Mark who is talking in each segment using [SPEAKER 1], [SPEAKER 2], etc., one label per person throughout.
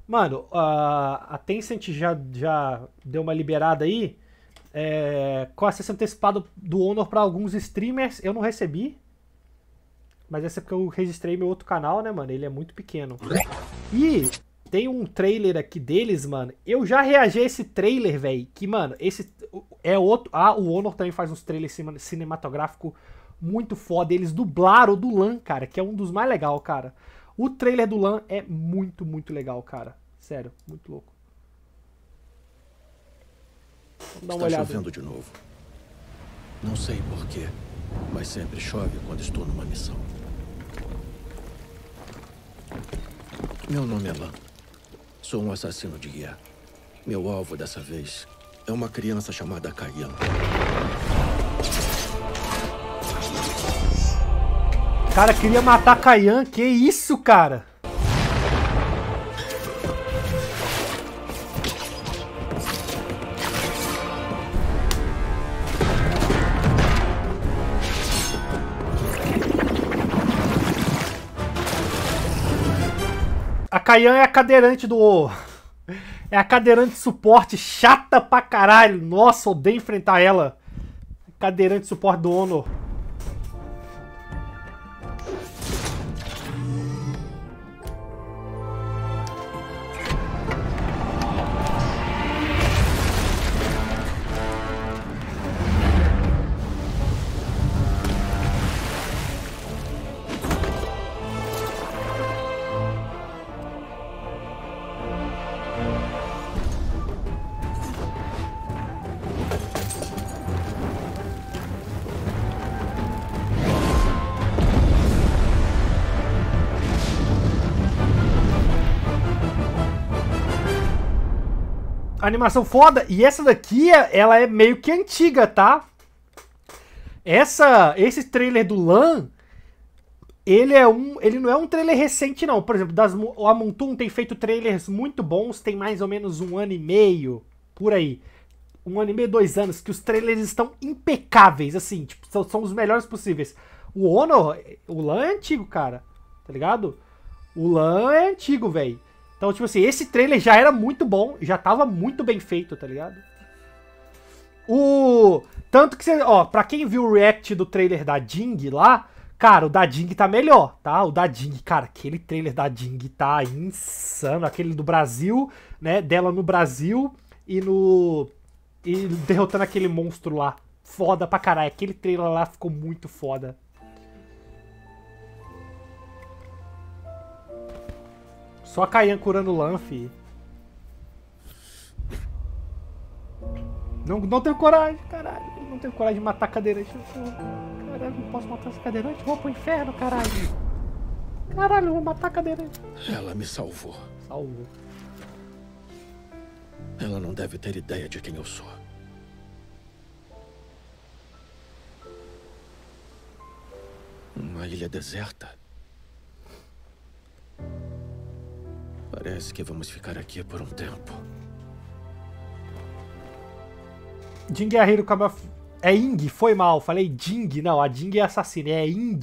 [SPEAKER 1] Mano, a Tencent já deu uma liberada aí com acesso antecipado do Honor pra alguns streamers. Eu não recebi. Mas essa é porque eu registrei meu outro canal, né, mano? Ele é muito pequeno. E tem um trailer aqui deles, mano. Eu já reagi a esse trailer, velho. Que, mano, esse é outro... o Honor também faz uns trailers cinematográficos muito foda. Eles dublaram o do LAN, cara, que é um dos mais legais, cara. O trailer do LAN é muito, muito legal, cara. Sério, muito louco. Vamos dar uma olhada.
[SPEAKER 2] Está chovendo de novo. Não sei porquê, mas sempre chove quando estou numa missão. Meu nome é Lan. Sou um assassino de guerra. Meu alvo dessa vez é uma criança chamada Kayan.
[SPEAKER 1] O cara queria matar Kayan, que isso, cara? A Kayan é a cadeirante do... É a cadeirante de suporte chata pra caralho. Nossa, odeio enfrentar ela. Cadeirante de suporte do Honor. Animação foda. E essa daqui, ela é meio que antiga, tá? Esse trailer do LAN, ele não é um trailer recente, não. Por exemplo, a Montoon tem feito trailers muito bons, tem mais ou menos 1 ano e meio, por aí. 1 ano e meio, 2 anos, que os trailers estão impecáveis, assim, tipo, são os melhores possíveis. O Honor, o LAN é antigo, cara, tá ligado? O LAN é antigo, velho. Então, tipo assim, esse trailer já era muito bom, já tava muito bem feito, tá ligado? Tanto que você, ó, pra quem viu o react do trailer da Jing lá, cara, o da Jing tá melhor, tá? O da Jing, cara, aquele trailer da Jing tá insano, aquele do Brasil, né, dela no Brasil e derrotando aquele monstro lá. Foda pra caralho, aquele trailer lá ficou muito foda. Só a Kayan curando o LAN, fi. Não tenho coragem, caralho. Não tenho coragem de matar a cadeirante. Caralho, não posso matar essa cadeirante? Vou pro inferno, caralho. Caralho, eu vou matar a cadeirante.
[SPEAKER 2] Ela me salvou.
[SPEAKER 1] Salvou.
[SPEAKER 2] Ela não deve ter ideia de quem eu sou. Uma ilha deserta. Parece que vamos ficar aqui por um tempo.
[SPEAKER 1] Jing Guerreiro é Ing, foi mal. Falei Jing, não, a Jing é assassina, é Ing.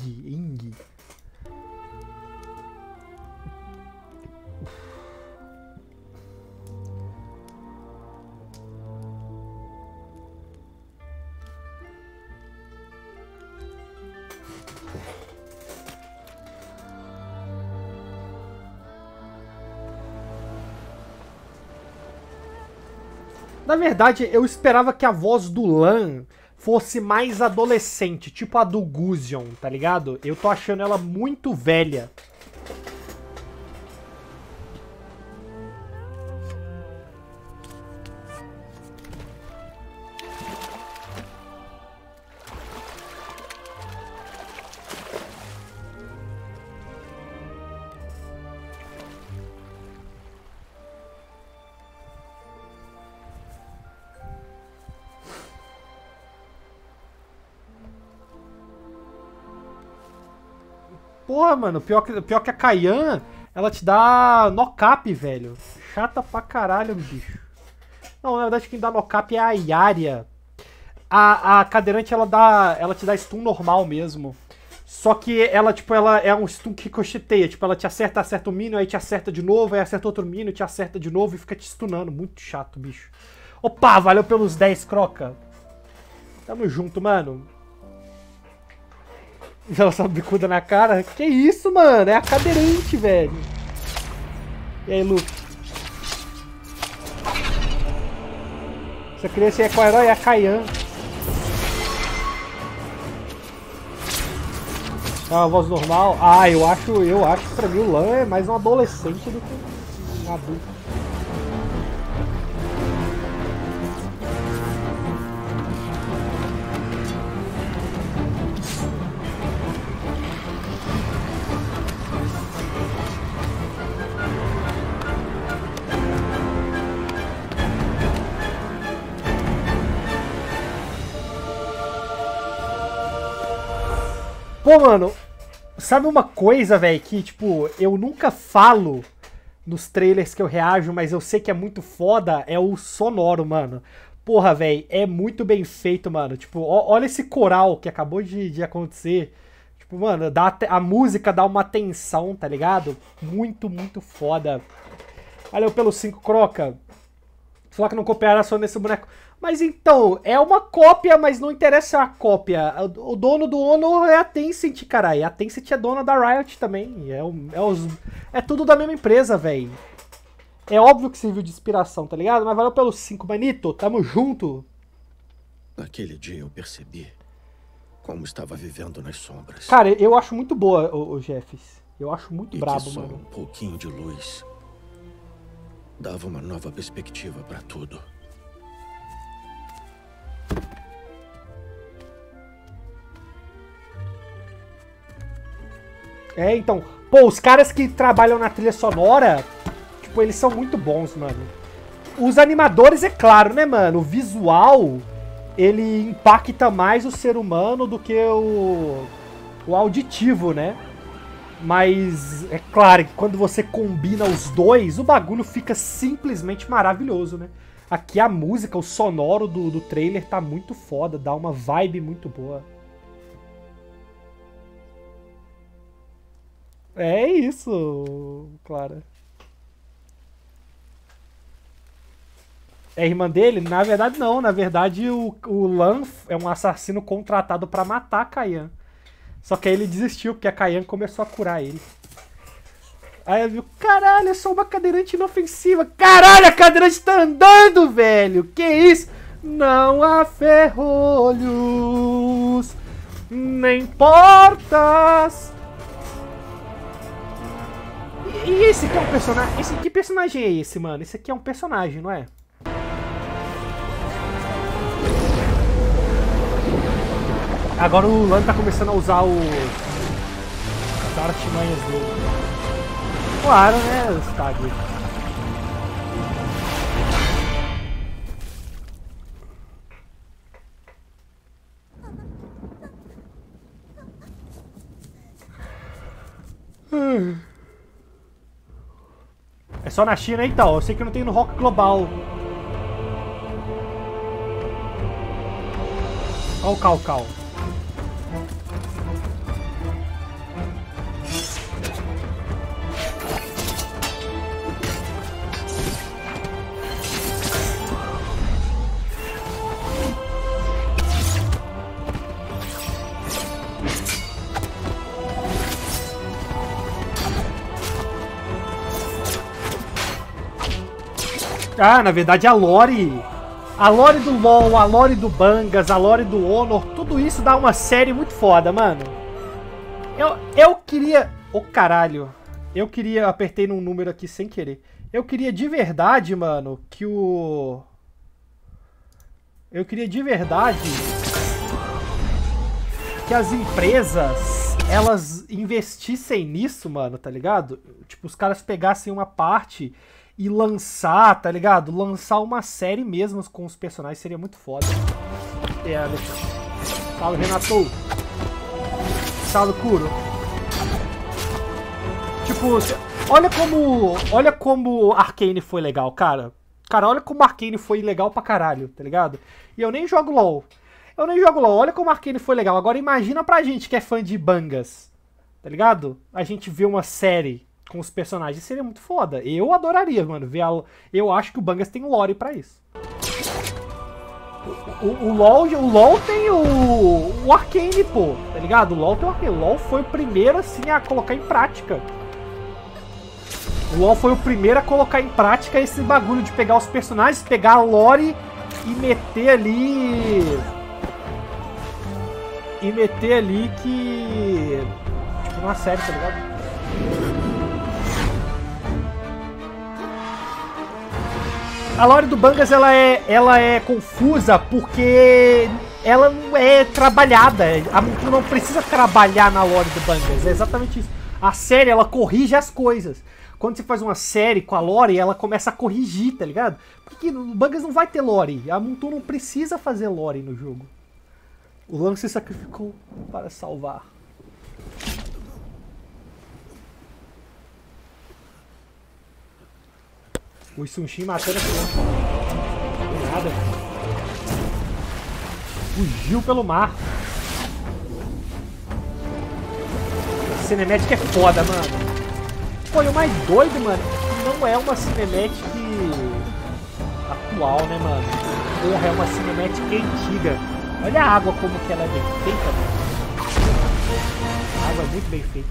[SPEAKER 1] Na verdade, eu esperava que a voz do LAN fosse mais adolescente, tipo a do Gusion, tá ligado? Eu tô achando ela muito velha. Porra, mano, pior que a Kayan, ela te dá knock-up, velho. Chata pra caralho, bicho. Não, na verdade quem dá knock-up é a Yaria. A cadeirante, ela te dá stun normal mesmo. Só que ela, tipo, ela é um stun que ricocheteia. Tipo, ela te acerta o minion, aí te acerta de novo, aí acerta outro minion, te acerta de novo e fica te stunando. Muito chato, bicho. Opa, valeu pelos 10, Croca. Tamo junto, mano. Ela só bicuda na cara. Que isso, mano? É a cadeirante, velho. E aí, Luke? Essa criança é qual herói? É a Kayan. É uma voz normal? Ah, eu acho que pra mim o Lan é mais um adolescente do que um adulto. Pô, mano, sabe uma coisa, velho, que, tipo, eu nunca falo nos trailers que eu reajo, mas eu sei que é muito foda, é o sonoro, mano. Porra, velho, é muito bem feito, mano. Tipo, olha esse coral que acabou de acontecer. Tipo, mano, a música dá uma tensão, tá ligado? Muito, muito foda. Valeu pelo 5, Croca. Falar que não copiaram só nesse boneco. Mas então, é uma cópia, mas não interessa a cópia. O dono do Honor é a Tencent, caralho. A Tencent é dona da Riot também. É tudo da mesma empresa, velho. É óbvio que serviu de inspiração, tá ligado? Mas valeu pelos 5, Manito. Tamo junto.
[SPEAKER 2] Naquele dia eu percebi como estava vivendo nas sombras.
[SPEAKER 1] Cara, eu acho muito boa, o Jeffs. Eu acho muito brabo,
[SPEAKER 2] só
[SPEAKER 1] mano.
[SPEAKER 2] Um pouquinho de luz dava uma nova perspectiva pra tudo.
[SPEAKER 1] É, então, pô, os caras que trabalham na trilha sonora, tipo, eles são muito bons, mano. Os animadores, é claro, né, mano? O visual, ele impacta mais o ser humano do que o auditivo, né? Mas é claro que quando você combina os dois, o bagulho fica simplesmente maravilhoso, né? Aqui a música, o sonoro do trailer tá muito foda, dá uma vibe muito boa. É isso, Clara. É a irmã dele? Na verdade, não. Na verdade, o Lan é um assassino contratado pra matar a Kayan. Só que aí ele desistiu, porque a Kayan começou a curar ele. Aí ele viu, caralho, eu sou uma cadeirante inofensiva. Caralho, a cadeirante tá andando, velho. Que isso? Não há ferrolhos, nem portas. E esse aqui é um personagem... Que personagem é esse, mano? Esse aqui é um personagem, não é? Agora o Lan tá começando a usar as artimanhas dele. Claro, né, Stag? É só na China então, eu sei que não tem no Rock Global. Olha o Cal. Ah, na verdade a lore do LoL, a lore do Bangas, a lore do Honor, tudo isso dá uma série muito foda, mano. Eu queria... Ô, caralho. Eu queria... Apertei num número aqui sem querer. Eu queria de verdade, mano, que o... Eu queria de verdade que as empresas, elas investissem nisso, mano, tá ligado? Tipo, os caras pegassem uma parte... E lançar, tá ligado? Lançar uma série mesmo com os personagens seria muito foda. Salve, Renato. Salve, Kuro. Tipo, olha como Arcane foi legal, cara. Cara, olha como Arcane foi legal pra caralho, tá ligado? E eu nem jogo LoL. Eu nem jogo LoL, olha como Arcane foi legal. Agora imagina pra gente que é fã de Bangas, tá ligado? A gente vê uma série com os personagens, seria muito foda. Eu adoraria, mano, ver eu acho que o Bangas tem lore pra isso. O LoL tem o Arcane, pô, tá ligado? O LoL tem o Arcane. O LoL foi o primeiro, assim, a colocar em prática. O LoL foi o primeiro a colocar em prática esse bagulho de pegar os personagens, pegar a lore e meter ali... que... tipo, numa série, tá ligado? A lore do Bangas, ela é confusa porque ela não é trabalhada. A Moonton não precisa trabalhar na lore do Bangas, é exatamente isso. A série, ela corrige as coisas. Quando você faz uma série com a lore, ela começa a corrigir, tá ligado? Porque no Bangas não vai ter lore. A Moonton não precisa fazer lore no jogo. O Lan se sacrificou para salvar. O Sunshin matando a criança. Não nada. Fugiu pelo mar. A cinemática é foda, mano. Pô, e o mais doido, mano, não é uma cinemática atual, né, mano? Porra, é uma cinemática antiga. Olha a água como que ela é bem feita, mano. A água é muito bem feita.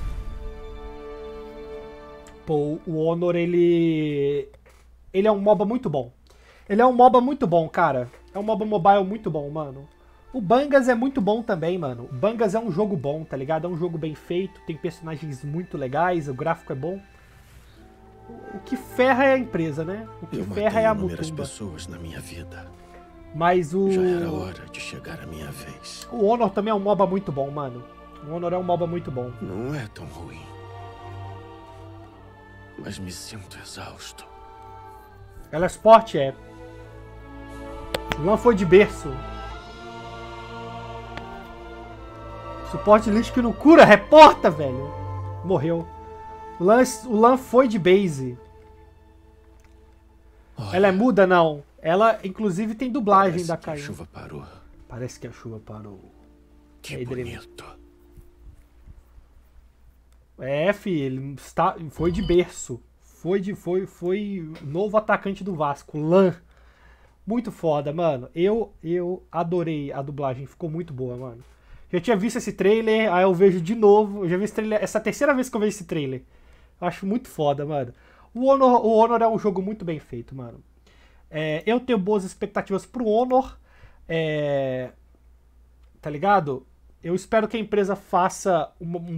[SPEAKER 1] Pô, o Honor, ele é um MOBA muito bom. Ele é um MOBA muito bom, cara. É um MOBA mobile muito bom, mano. O Bangas é muito bom também, mano. O Bangas é um jogo bom, tá ligado? É um jogo bem feito, tem personagens muito legais, o gráfico é bom. O que ferra é a empresa, né? O que ferra é a Motumba.
[SPEAKER 2] Pessoas na minha vida.
[SPEAKER 1] Mas o...
[SPEAKER 2] Já era hora de chegar a minha vez.
[SPEAKER 1] O Honor também é um MOBA muito bom, mano. O Honor é um MOBA muito bom.
[SPEAKER 2] Não é tão ruim. Mas me sinto exausto.
[SPEAKER 1] Ela é Sport, é. Não foi de berço. Suporte lixo que não cura, reporta, velho. Morreu. O Lan foi de base. Olha, ela é muda, não. Ela, inclusive, tem dublagem da Caio.
[SPEAKER 2] Parece que a chuva parou.
[SPEAKER 1] Parece que a chuva parou.
[SPEAKER 2] Que bonito.
[SPEAKER 1] É, filho, foi de berço. Foi novo atacante do Vasco, Lan. Muito foda, mano. Eu adorei a dublagem, ficou muito boa, mano. Já tinha visto esse trailer, aí eu vejo de novo. Eu já vi esse trailer, essa é a terceira vez que eu vejo esse trailer. Eu acho muito foda, mano. O Honor é um jogo muito bem feito, mano. Eu tenho boas expectativas pro Honor. Tá ligado? Eu espero que a empresa faça um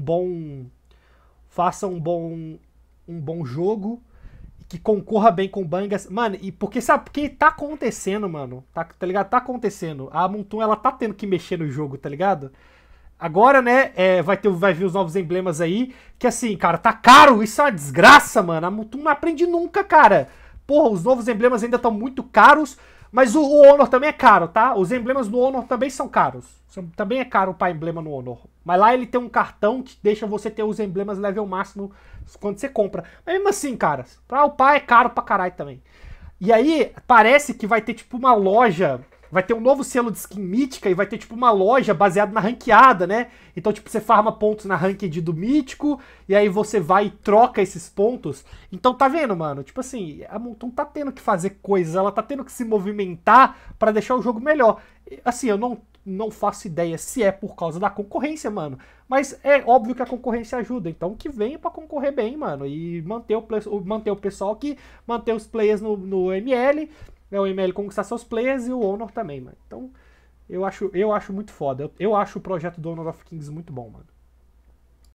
[SPEAKER 1] bom jogo, que concorra bem com o Bangas. Mano, e porque sabe, porque tá acontecendo, mano. Tá ligado? Tá acontecendo. A Moonton, ela tá tendo que mexer no jogo, tá ligado? Agora, né, vai vir os novos emblemas aí, que assim, cara, tá caro, isso é uma desgraça, mano. A Moonton não aprende nunca, cara. Porra, os novos emblemas ainda estão muito caros, mas o Honor também é caro, tá? Os emblemas do Honor também são caros. Também é caro upar emblema no Honor. Mas lá ele tem um cartão que deixa você ter os emblemas level máximo quando você compra. Mas mesmo assim, cara, pra upar é caro pra caralho também. E aí, parece que vai ter tipo uma loja, vai ter um novo selo de skin mítica e vai ter tipo uma loja baseada na ranqueada, né? Então tipo, você farma pontos na ranked do mítico e aí você vai e troca esses pontos. Então tá vendo, mano? Tipo assim, a Moonton tá tendo que fazer coisas, ela tá tendo que se movimentar pra deixar o jogo melhor. Assim, eu não faço ideia se é por causa da concorrência, mano. Mas é óbvio que a concorrência ajuda. Então que venha pra concorrer bem, mano. E manter o pessoal que manter os players no ML. O ML conquistar seus players e o Honor também, mano. Então eu acho muito foda. Eu acho o projeto do Honor of Kings muito bom, mano.